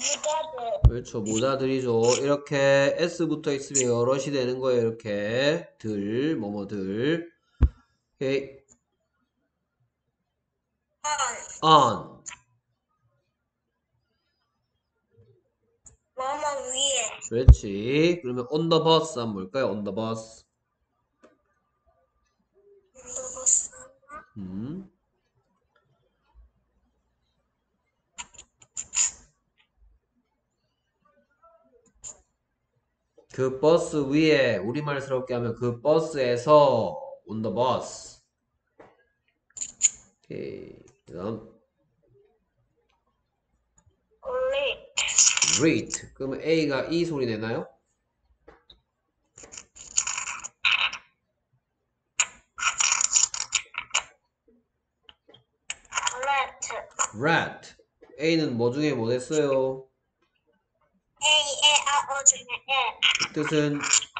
그렇죠. 모자들이죠. 이렇게 S 붙어 있으면 여럿이 되는 거예요. 이렇게 뭐뭐들. 오케이. on. 뭐뭐 위에. 그렇지. 그러면 on the bus 하면 뭘까요? on the bus. 음. 그 버스 위에 우리말스럽게 하면 그 버스에서 on the bus. 오케이. 그다음 read. 그러면 A가 E 소리 내나요? rat. A는 뭐 중에 뭐 됐어요? 중에 그 뜻은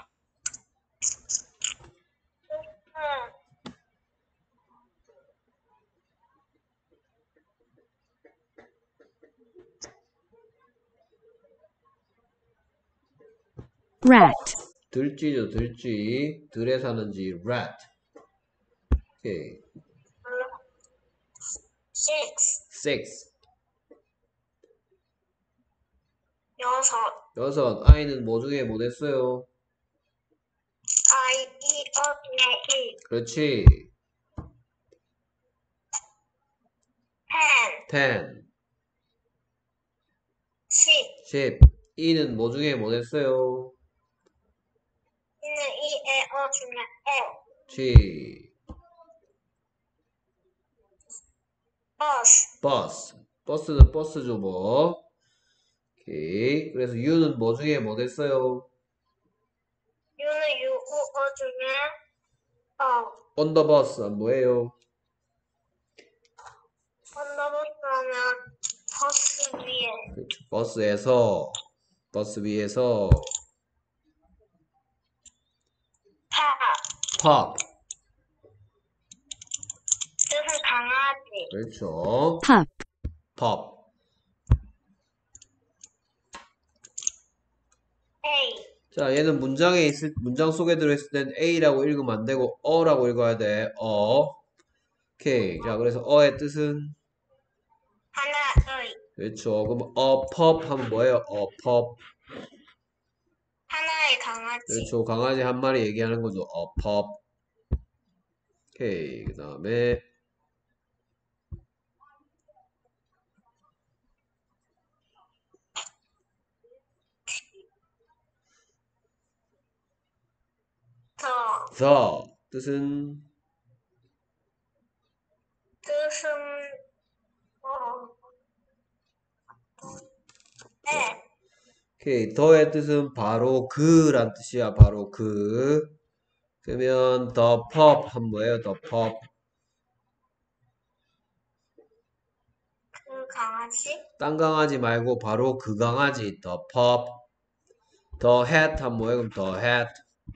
rat, 들쥐죠, 들쥐. 들에 사는지 rat. 오케이. six. 여섯. I는 뭐 중에 뭐 됐어요? 중에 그렇지. ten. 10. E는 뭐 중에 뭐 됐어요? 중에 G. 버스. 버스는 버스죠, 뭐. 오케이. 그래서 U는 뭐 중에 뭐 됐어요? 중에 on the bus 뭐예요? 언더버스 하면 버스 위에. 그렇죠. 버스 위에서 팝. pop. 뜻은 강아지. 그렇죠. pup, pop. A. 자, 얘는 문장 속에 들어있을 땐 A라고 읽으면 안 되고 어라고 읽어야 돼. 오케이. 자, 그래서 어의 뜻은 하나의. 그렇죠. 그럼 pup 하면 뭐예요? pup. 하나의 강아지. 그렇죠. 강아지 한 마리 얘기하는 거죠. pup. 오케이. 그 다음에 더. the 뜻은 뜻은 네. 오케이. 더의 뜻은 바로 그란 뜻이야. 바로 그. 그러면 the pup 하면 뭐예요? the pup. 그 강아지. 딴 강아지 말고 바로 그 강아지 the pup. the hat 하면 뭐예요? 그럼 the hat.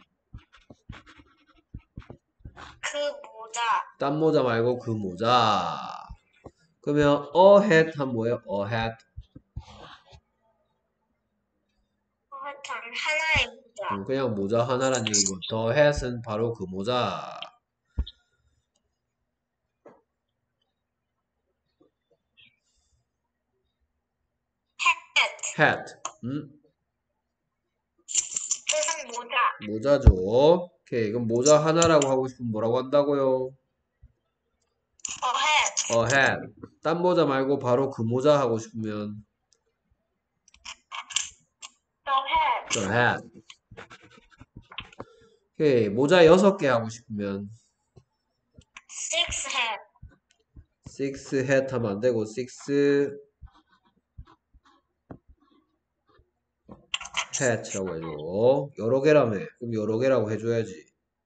그 모자. 딴 모자 말고 그 모자. 그러면 a hat 하면 뭐예요? a hat. 하나의 모자. 그냥 모자 하나란 얘기고 the hat은 바로 그 모자. hat. 뜻은 모자. 모자죠. 오케이. 그럼 모자 하나라고 하고 싶으면 뭐라고 한다고요? hat. 딴 모자 말고 바로 그 모자 하고 싶으면 the hat. 오케이. 모자 6개 하고 싶으면 six hat 하면 안 되고 six hat라고 해줘. 여러 개라며. 그럼 여러 개라고 해줘야지.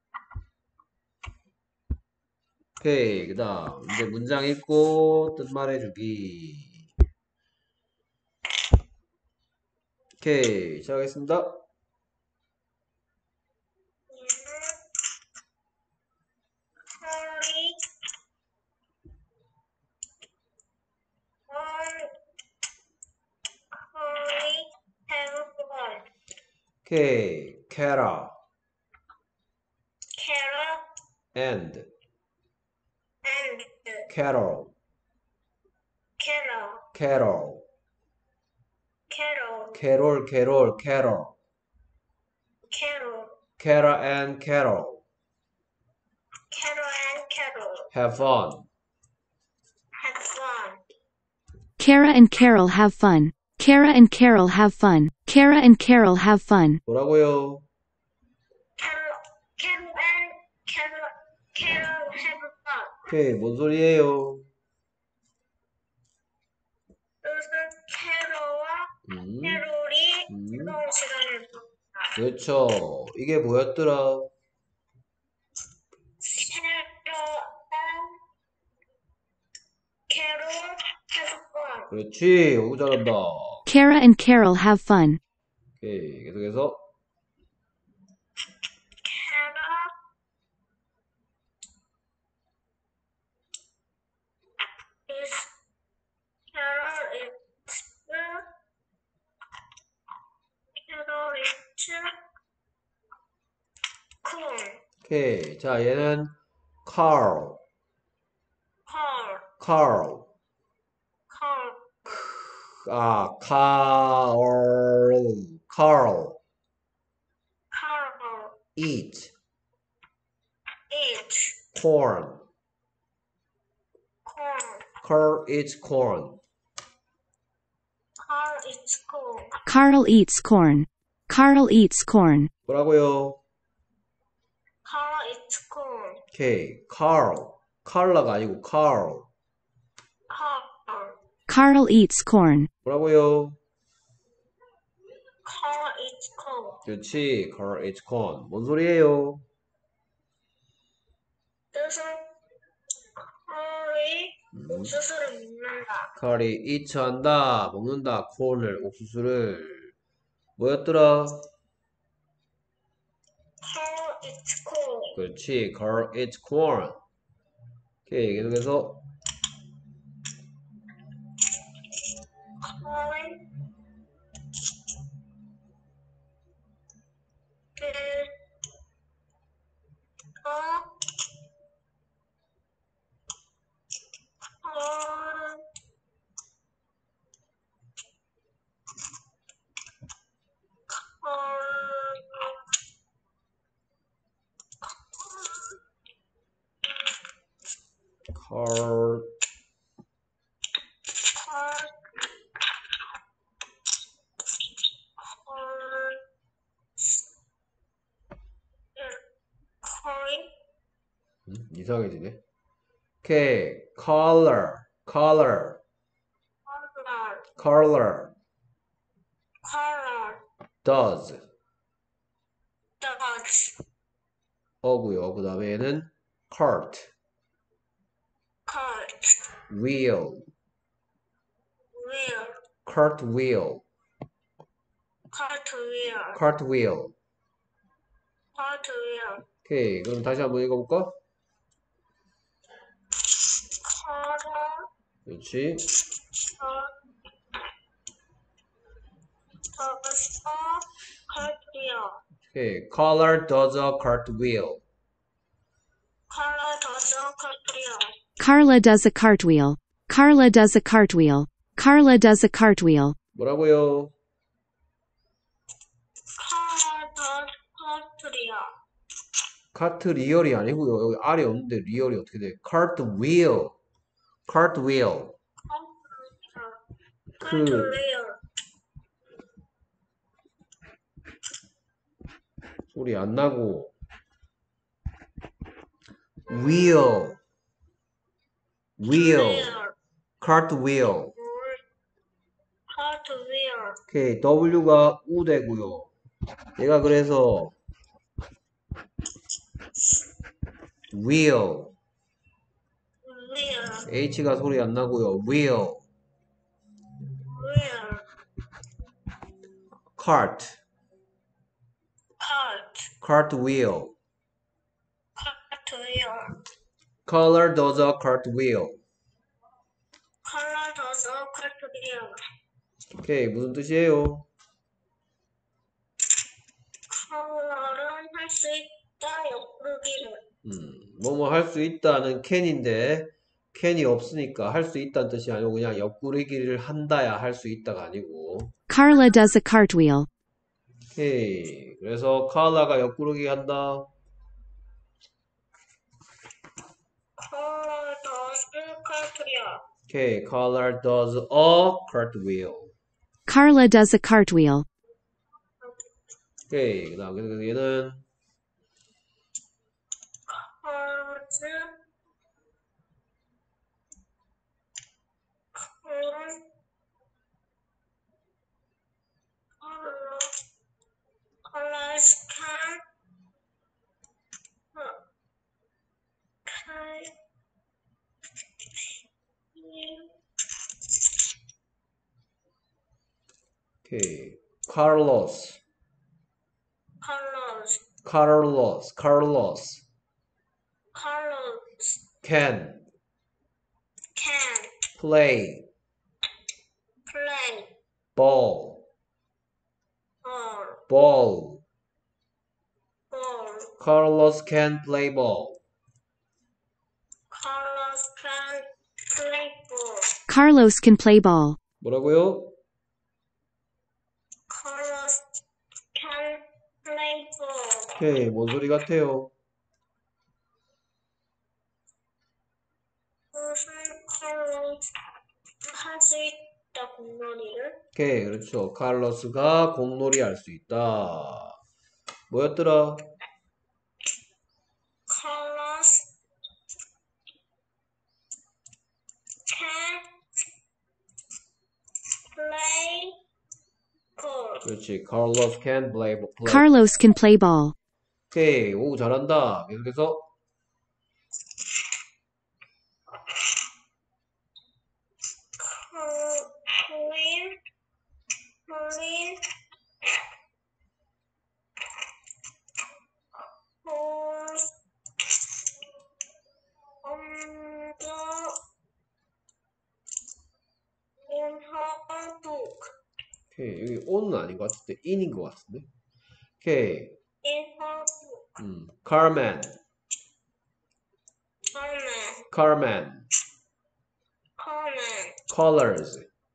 오케이. 그 다음 이제 문장 읽고 뜻 말해주기. 오케이. 시작하겠습니다. 오케이. Kara carrot and and Carol. carrot Carol. carrot Carol, Carol, Carol. carrot Kara and Carol. carrot and carrot Have fun. have fun. Kara and Carol have fun. Kara and Carol have fun. Kara and Carol have fun. 뭐라고요? Carol and Carol have fun. 오케이. 뭔 소리예요? 무슨 캐롤과 음, 캐롤이 음. 즐거운 시간을 보냈다. 그렇죠. 이게 뭐였더라? 캐롤 have fun. 그렇지. 너무 잘한다. Kara and Carol have fun. 오케이. 계속해서 Carol is cool. 오케이. 자, 얘는 Carl. Carl. 아, Carl. Carl. Eat corn. Carl eats corn. Carl eats corn. Carl eats corn. 뭐라고요? 오케이. Carl. 칼라가 아니고 Carl. Carl eats corn. 뭐라고요? 그렇지. Carl eats corn. 뭔 소리예요? 뜻은 컬이 옥수수를 먹는다. 칼이 eat 한다. 먹는다. corn을 옥수수를. 뭐였더라? Carl is cool. 그렇지. Carl eats corn. 오케이. 계속해서 Carl Carl 이상해지네. 오케이. Color. Does. 어고요. 그 다음에 얘는 cart. Wheel. Cartwheel. 오케이. 그럼 다시 한번 읽어볼까? 그렇지. 오케이. Color does a cartwheel. Carla does a cartwheel. Carla does a cartwheel. Carla does a cartwheel. 뭐라고요? 카트 리얼이 아니고요. 여기 R이 없는데 리얼이 어떻게 돼? cartwheel. 소리 안 나고 wheel. cartwheel. 오케이. W가 우대고요. 얘가 그래서 wheel. H가 소리 안 나고요. wheel. cartwheel. Color does a cartwheel. 오케이. 무슨 뜻이에요? 수 있다 옆구르기를. 뭐뭐 할 수 있다는 can인데 can이 없으니까 할 수 있다는 뜻이 아니고 그냥 옆구르기를 한다야 할 수 있다가 아니고. Carla does a cartwheel. 오케이. 그래서 카라가 옆구르기 한다. 컬러 더스 카트리아. 오케이. Carla does a cartwheel. Carla does a cartwheel. 오케이. 그 다음 얘는 컬즈 컬러스 캔 오케이. Carlos. 컬러스 Carlos. Carlos. 컬러스 Can 캔 play 플레이 ball. 볼 Ball. 볼 Carlos can play ball. 컬러스 캔 플레이 볼 Carlos can play ball. 뭐라고요? 컬러스 캔 플레이 볼 오케이. 뭔 소리 같아요? 무슨 컬러스 할 수 있다 공놀이를 오케이. 그렇죠. 카를로스가 공놀이 할 수 있다. 뭐였더라? 컬러스 캔 플레이 볼 그렇지. Carlos can play. Carlos can play ball. 오케이. 오, 잘한다. 계속해서. 클린 홀스 언더 in her book 오케이. 여기 on은 아닌 것 같은데 in인 것 같은데. 오케이. in her book Carman. Carmen Carman. Carmen Colors.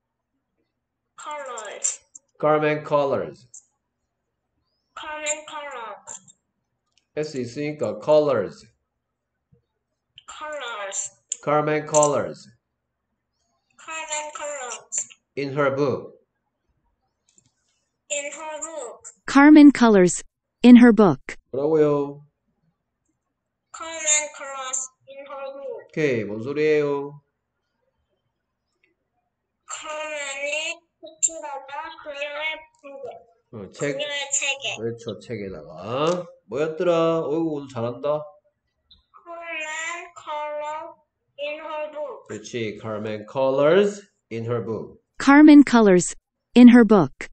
colors Carman colors. Carmen colors S 있으니까 colors. colors Carman colors. Carmen colors In her book. in her book Carmen colors in her book. 뭐라고요? Carmen colors in her book 오케이. 뭔 소리예요? 카멘이 붙이다가 책. 그녀의 책에 그렇죠. 책에다가. 뭐였더라? 어이구, 오늘 잘한다. Carmen color in her book 그렇지. Carmen colors in her book. Carmen colors in her book.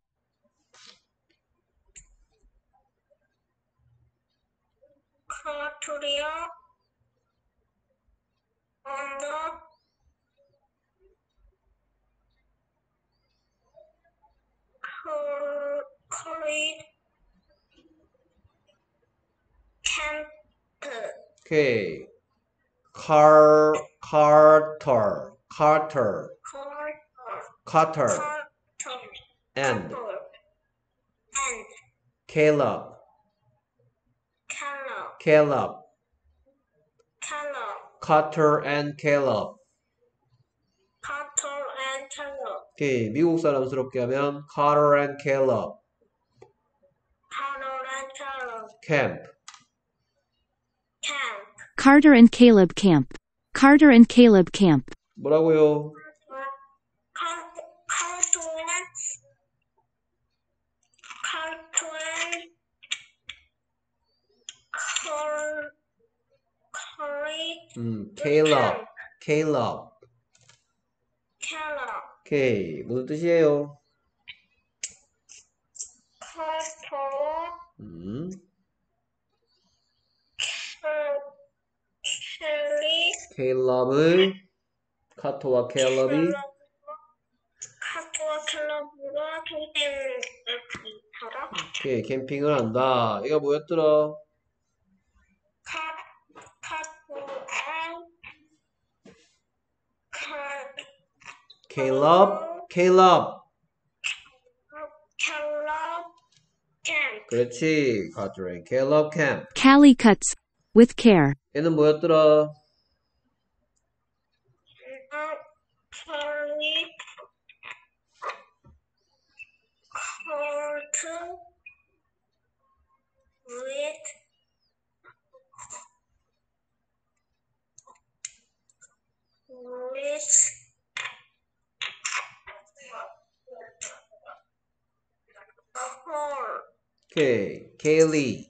카투리아 on the Korean camp 오케이. Carter. Carter. Carter. And and Caleb. Caleb Caleb. Caleb Carter and Caleb. Carter and Caleb 오케이. 미국 사람스럽게 하면 Carter and Caleb. Carter and Caleb Camp. camp Carter and Caleb camp. Carter and Caleb camp. 뭐라고요? Caleb. Caleb. 오케이. 무슨 뜻이에요? Caleb의 카토와 캘럽이 카토와 캘럽으로 캠핑을 하라. 오케이. 캠핑을 한다. 이거 뭐였더라? Caleb, Caleb. Caleb camp. 그렇지. Carteret. Caleb camp. Callie cuts with care. 얘는 뭐였더라? Kelly cut with hole. 오케이. Kaylee.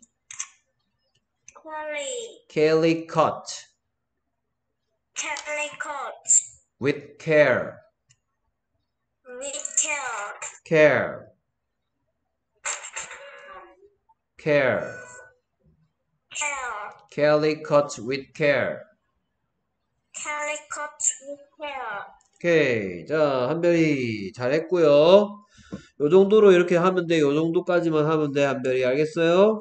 Kelly cut Kelly cut with care. with care. Care. Care. Care. Kelly cut with care. Kelly cut with care. 오케이. 자, 한별이 잘했고요. 요 정도로 이렇게 하면 돼. 요 정도까지만 하면 돼. 한별이 알겠어요?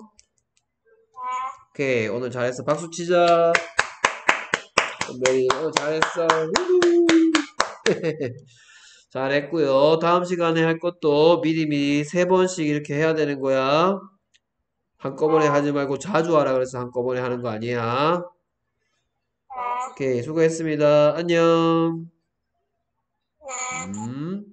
오케이. 오늘 잘했어. 박수 치자. 한별이 오늘 잘했어. 잘했고요. 다음 시간에 할 것도 미리미리 3번씩 이렇게 해야 되는 거야. 한꺼번에 하지 말고 자주 하라 그래서 한꺼번에 하는 거 아니야. 오케이. 수고했습니다. 안녕. 네. 음.